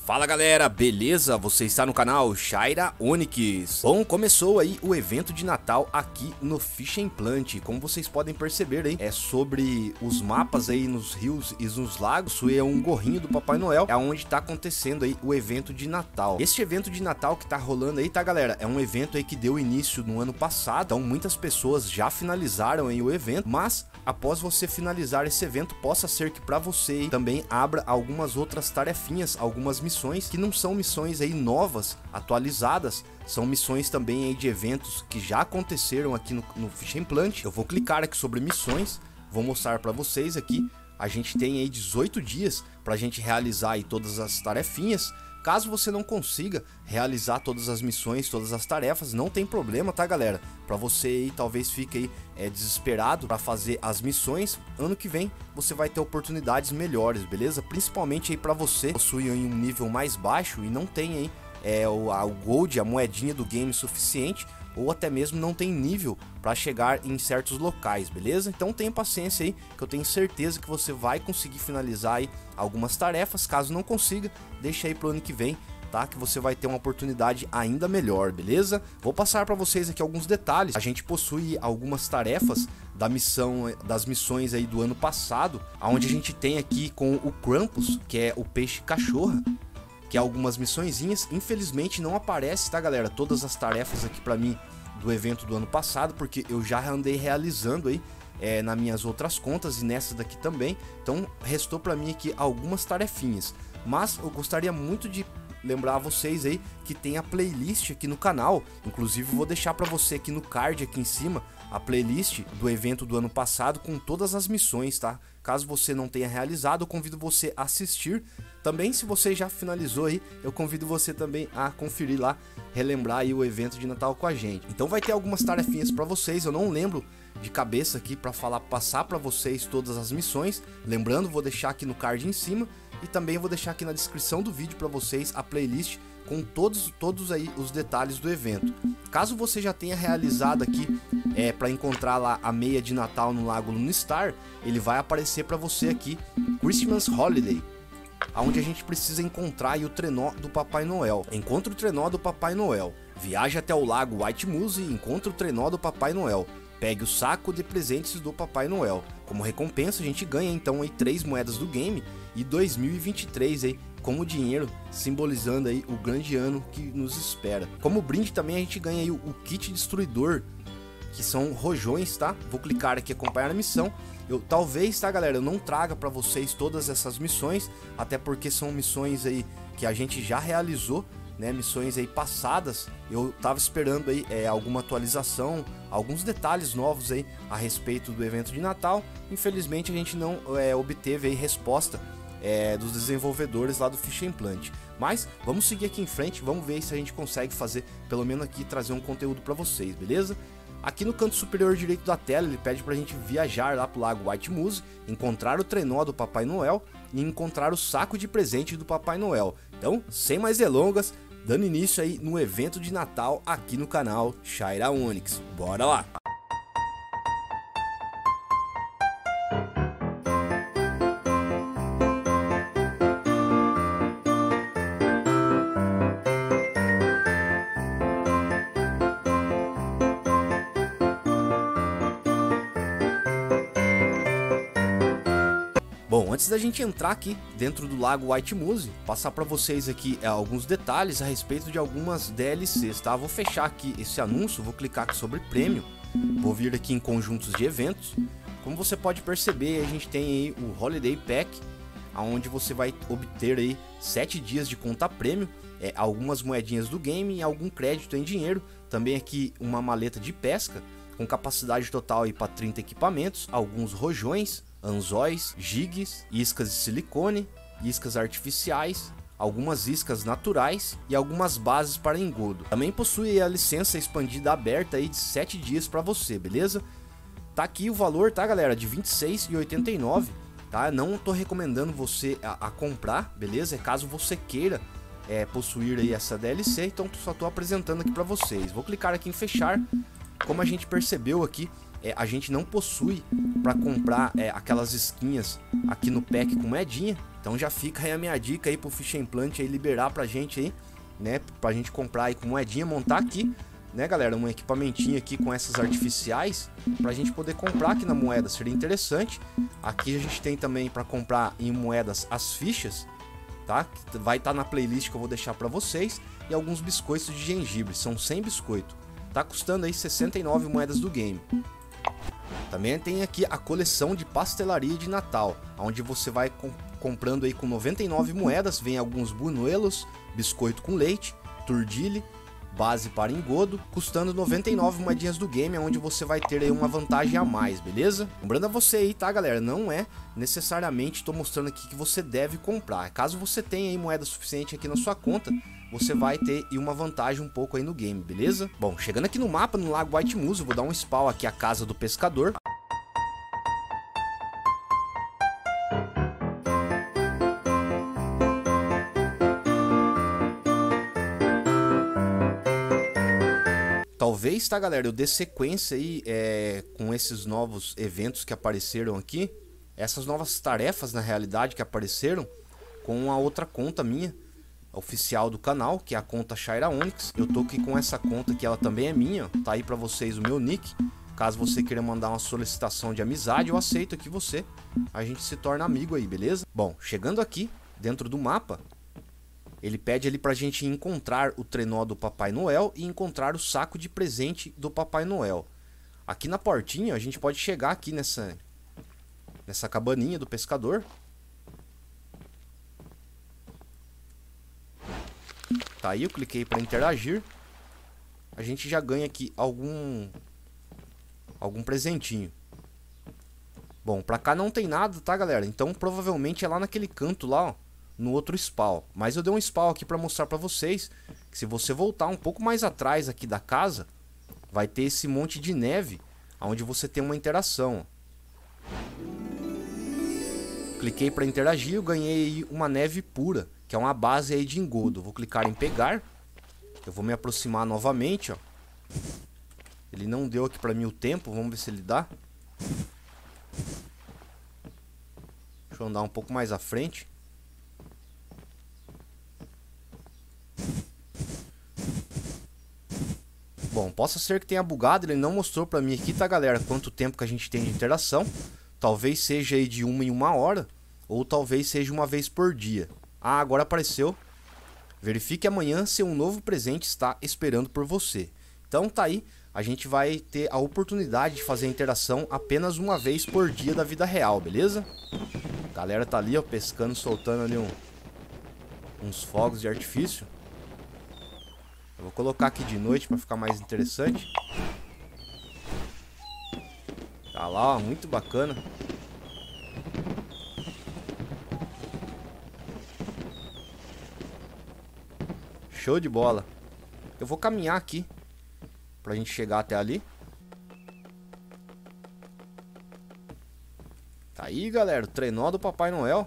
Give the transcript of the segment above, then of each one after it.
Fala galera, beleza? Você está no canal Shaira Onyx. Bom, começou aí o evento de Natal aqui no Fishing Plant. Como vocês podem perceber aí, é sobre os mapas aí nos rios e nos lagos. Isso é um gorrinho do Papai Noel, é onde tá acontecendo aí o evento de Natal. Este evento de Natal que tá rolando aí, tá galera? É um evento aí que deu início no ano passado, então muitas pessoas já finalizaram aí o evento, mas após você finalizar esse evento, possa ser que para você aí também abra algumas outras tarefinhas, algumas missões que não são missões aí novas, atualizadas, são missões também aí de eventos que já aconteceram aqui no Fishing Plant. Eu vou clicar aqui sobre missões, vou mostrar para vocês aqui. A gente tem aí 18 dias para a gente realizar aí todas as tarefinhas. Caso você não consiga realizar todas as missões, todas as tarefas, não tem problema, tá galera? Para você aí talvez fique aí desesperado para fazer as missões, ano que vem você vai ter oportunidades melhores, beleza? Principalmente aí para você que possui aí um nível mais baixo e não tem aí o gold, a moedinha do game suficiente, ou até mesmo não tem nível para chegar em certos locais, beleza? Então tenha paciência aí, que eu tenho certeza que você vai conseguir finalizar aí algumas tarefas. Caso não consiga, deixa aí pro ano que vem, tá? Que você vai ter uma oportunidade ainda melhor, beleza? Vou passar para vocês aqui alguns detalhes. A gente possui algumas tarefas das missões aí do ano passado, onde a gente tem aqui com o Krampus, que é o peixe cachorra, que é algumas missõezinhas. Infelizmente não aparece, tá galera, todas as tarefas aqui pra mim do evento do ano passado, porque eu já andei realizando aí nas minhas outras contas e nessa daqui também. Então restou pra mim aqui algumas tarefinhas, mas eu gostaria muito de lembrar a vocês aí que tem a playlist aqui no canal. Inclusive vou deixar pra você aqui no card aqui em cima a playlist do evento do ano passado com todas as missões, tá? Caso você não tenha realizado, eu convido você a assistir. Também, se você já finalizou aí, eu convido você também a conferir lá, relembrar aí o evento de Natal com a gente. Então vai ter algumas tarefinhas para vocês, eu não lembro de cabeça aqui para passar para vocês todas as missões. Lembrando, vou deixar aqui no card em cima e também vou deixar aqui na descrição do vídeo para vocês a playlist com todos aí os detalhes do evento. Caso você já tenha realizado aqui para encontrar lá a meia de Natal no Lago Lunistar, ele vai aparecer para você aqui Christmas Holiday, onde a gente precisa encontrar aí o trenó do Papai Noel. Encontre o trenó do Papai Noel. Viaje até o lago White Moose e encontre o trenó do Papai Noel. Pegue o saco de presentes do Papai Noel. Como recompensa a gente ganha então aí 3 moedas do game e 2023 aí como dinheiro, simbolizando aí o grande ano que nos espera. Como brinde também a gente ganha aí o kit destruidor, que são rojões, tá? Vou clicar aqui acompanhar a missão. Talvez, tá galera, eu não traga para vocês todas essas missões, até porque são missões aí que a gente já realizou, né? Missões aí passadas. Eu tava esperando aí alguma atualização, alguns detalhes novos aí a respeito do evento de Natal. Infelizmente a gente não obteve aí resposta dos desenvolvedores lá do Fishing Plant. Mas vamos seguir aqui em frente, vamos ver se a gente consegue fazer, pelo menos aqui, trazer um conteúdo para vocês, beleza? Aqui no canto superior direito da tela ele pede pra gente viajar lá pro lago White Moose, encontrar o trenó do Papai Noel e encontrar o saco de presente do Papai Noel. Então, sem mais delongas, dando início aí no evento de Natal aqui no canal Shaira Onyx. Bora lá! Bom, antes da gente entrar aqui dentro do lago White Moose, passar para vocês aqui alguns detalhes a respeito de algumas DLCs, tá? Vou fechar aqui esse anúncio, vou clicar aqui sobre prêmio, vou vir aqui em conjuntos de eventos. Como você pode perceber, a gente tem aí o Holiday Pack, onde você vai obter aí 7 dias de conta prêmio, algumas moedinhas do game e algum crédito em dinheiro. Também aqui uma maleta de pesca com capacidade total aí para 30 equipamentos, alguns rojões, anzóis, jigs, iscas de silicone, iscas artificiais, algumas iscas naturais e algumas bases para engodo. Também possui a licença expandida aberta aí de 7 dias para você, beleza? Tá aqui o valor, tá galera, de R$ 26,89, tá? Não tô recomendando você a comprar, beleza? Caso você queira possuir aí essa DLC, então só tô apresentando aqui para vocês. Vou clicar aqui em fechar. Como a gente percebeu aqui, a gente não possui para comprar aquelas skins aqui no pack com moedinha. Então já fica aí a minha dica aí pro Fish Plant aí liberar pra gente aí, né, pra gente comprar aí com moedinha, montar aqui, né, galera, um equipamentinho aqui com essas artificiais pra gente poder comprar aqui na moeda, seria interessante. Aqui a gente tem também para comprar em moedas as fichas, tá? Vai estar na playlist que eu vou deixar pra vocês, e alguns biscoitos de gengibre, são 100 biscoitos. Tá custando aí 69 moedas do game. Também tem aqui a coleção de pastelaria de Natal, onde você vai comprando aí com 99 moedas, vem alguns buñuelos, biscoito com leite, turdile, base para engodo, custando 99 moedinhas do game, onde você vai ter aí uma vantagem a mais, beleza? Lembrando a você aí, tá, galera, não é necessariamente tô mostrando aqui que você deve comprar. Caso você tenha aí moeda suficiente aqui na sua conta, você vai ter uma vantagem um pouco aí no game, beleza? Bom, chegando aqui no mapa, no Lago White Moose, eu vou dar um spawn aqui à casa do pescador. Talvez, tá, galera, eu dê sequência aí com esses novos eventos que apareceram aqui, essas novas tarefas na realidade que apareceram com a outra conta minha oficial do canal, que é a conta Shaira Onyx. Eu tô aqui com essa conta que ela também é minha, tá aí pra vocês o meu nick. Caso você queira mandar uma solicitação de amizade, eu aceito aqui você, a gente se torna amigo aí, beleza? Bom, chegando aqui dentro do mapa, ele pede ali pra gente encontrar o trenó do Papai Noel e encontrar o saco de presente do Papai Noel. Aqui na portinha a gente pode chegar aqui nessa cabaninha do pescador. Tá aí, eu cliquei para interagir. A gente já ganha aqui algum presentinho. Bom, pra cá não tem nada, tá, galera? Então provavelmente é lá naquele canto lá, ó, no outro spawn. Mas eu dei um spawn aqui pra mostrar pra vocês que se você voltar um pouco mais atrás aqui da casa, vai ter esse monte de neve, onde você tem uma interação. Cliquei pra interagir, eu ganhei uma neve pura, que é uma base aí de engodo. Vou clicar em pegar. Eu vou me aproximar novamente, ó. Ele não deu aqui pra mim o tempo, vamos ver se ele dá. Deixa eu andar um pouco mais à frente. Bom, possa ser que tenha bugado, ele não mostrou pra mim aqui, tá, galera, quanto tempo que a gente tem de interação. Talvez seja aí de 1 em 1 hora, ou talvez seja uma vez por dia. Ah, agora apareceu. Verifique amanhã se um novo presente está esperando por você. Então tá aí, a gente vai ter a oportunidade de fazer a interação apenas uma vez por dia da vida real, beleza? A galera tá ali, ó, pescando, soltando ali uns fogos de artifício. Eu vou colocar aqui de noite para ficar mais interessante. Tá lá, ó, muito bacana. Show de bola. Eu vou caminhar aqui pra gente chegar até ali. Tá aí, galera, o trenó do Papai Noel.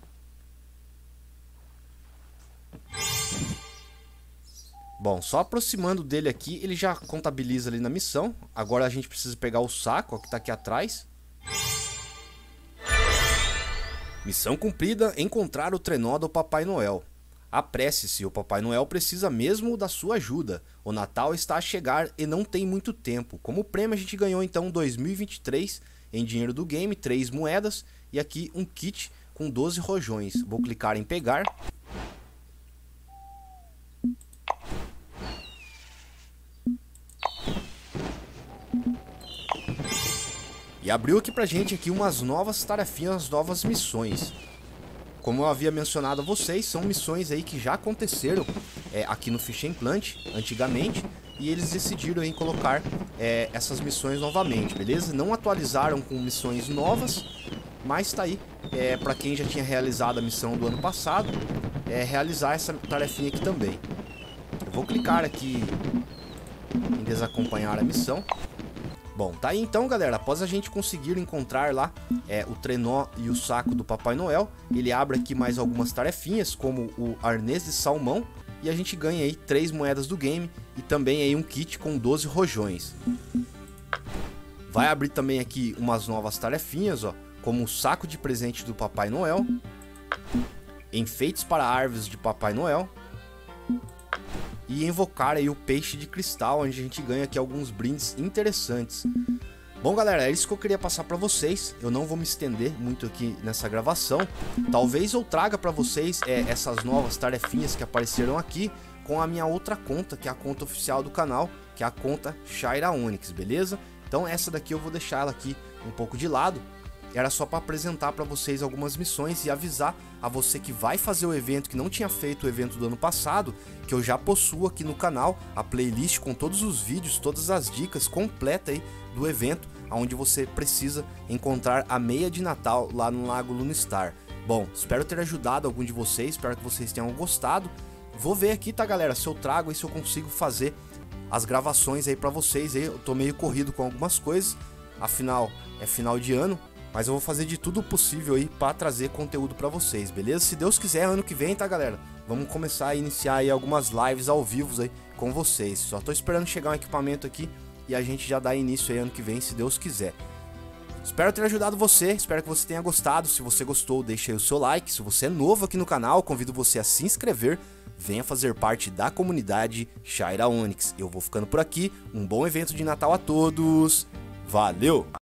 Bom, só aproximando dele aqui, ele já contabiliza ali na missão. Agora a gente precisa pegar o saco, ó, que tá aqui atrás. Missão cumprida, encontrar o trenó do Papai Noel. Apresse-se, o Papai Noel precisa mesmo da sua ajuda. O Natal está a chegar e não tem muito tempo. Como prêmio a gente ganhou então 2023 em dinheiro do game, 3 moedas e aqui um kit com 12 rojões. Vou clicar em pegar. E abriu aqui pra gente aqui umas novas tarefinhas, novas missões. Como eu havia mencionado a vocês, são missões aí que já aconteceram aqui no Fish Plant antigamente, e eles decidiram aí colocar essas missões novamente, beleza? Não atualizaram com missões novas, mas tá aí, para quem já tinha realizado a missão do ano passado, realizar essa tarefinha aqui também. Eu vou clicar aqui em desacompanhar a missão. Bom, tá aí então, galera, após a gente conseguir encontrar lá o trenó e o saco do Papai Noel, ele abre aqui mais algumas tarefinhas, como o arnês de salmão, e a gente ganha aí 3 moedas do game e também aí um kit com 12 rojões. Vai abrir também aqui umas novas tarefinhas, ó, como o saco de presente do Papai Noel, enfeites para árvores de Papai Noel e invocar aí o peixe de cristal, onde a gente ganha aqui alguns brindes interessantes. Bom, galera, é isso que eu queria passar para vocês. Eu não vou me estender muito aqui nessa gravação. Talvez eu traga para vocês essas novas tarefinhas que apareceram aqui com a minha outra conta, que é a conta oficial do canal, que é a conta Shaira Onyx, beleza? Então essa daqui eu vou deixar ela aqui um pouco de lado. Era só para apresentar para vocês algumas missões e avisar a você que vai fazer o evento, que não tinha feito o evento do ano passado, que eu já possuo aqui no canal a playlist com todos os vídeos, todas as dicas completa aí do evento, onde você precisa encontrar a meia de Natal lá no Lago Lunistar. Bom, espero ter ajudado algum de vocês, espero que vocês tenham gostado. Vou ver aqui, tá, galera, se eu trago e se eu consigo fazer as gravações aí para vocês. Eu tô meio corrido com algumas coisas, afinal é final de ano. Mas eu vou fazer de tudo possível aí para trazer conteúdo para vocês, beleza? Se Deus quiser, ano que vem, tá, galera? Vamos começar a iniciar aí algumas lives ao vivo aí com vocês. Só tô esperando chegar um equipamento aqui e a gente já dá início aí ano que vem, se Deus quiser. Espero ter ajudado você, espero que você tenha gostado. Se você gostou, deixa aí o seu like. Se você é novo aqui no canal, convido você a se inscrever. Venha fazer parte da comunidade Shaira Onyx. Eu vou ficando por aqui. Um bom evento de Natal a todos. Valeu!